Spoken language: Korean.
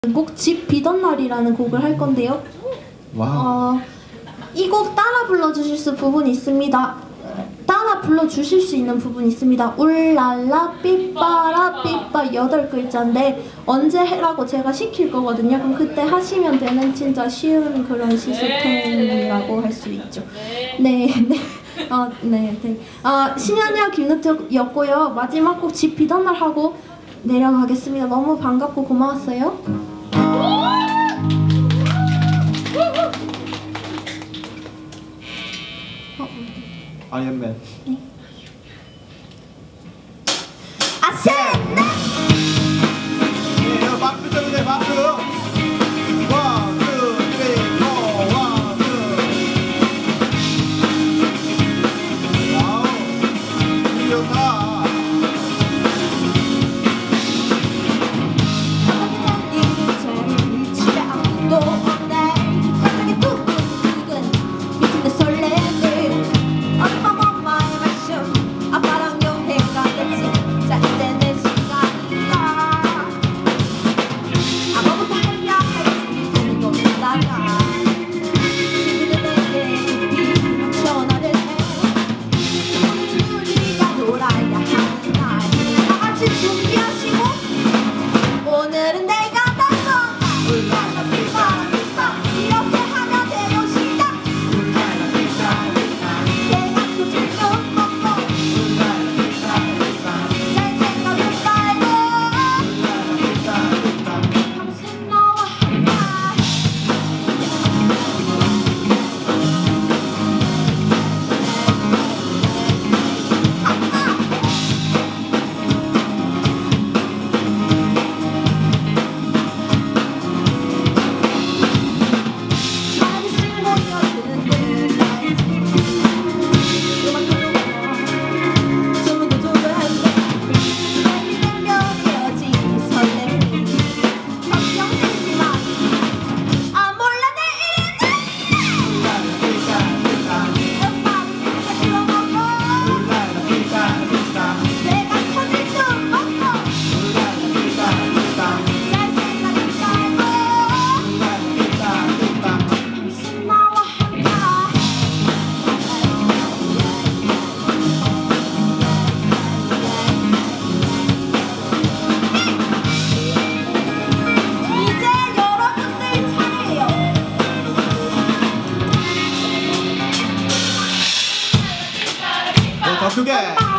곡 집 비던 날이라는 곡을 할 건데요. 이 곡 따라 불러주실 수 부분 있습니다. 따라 불러주실 수 있는 부분 있습니다. 울랄라 삐빠라 삐빠 8글자인데 언제 해라고 제가 시킬 거거든요. 그럼 그때 하시면 되는 진짜 쉬운 그런 시스템이라고 할 수 있죠. 네. 신현이와 김누트였고요. 마지막 곡 집 비던 날 하고 내려가겠습니다. 너무 반갑고 고마웠어요. 아이언맨. 네. 아셋 넷. 네, 박수 때문에 박수. 원, 투, 쓰리, 포, 원, 투. 와우, 좋다. 더 크게.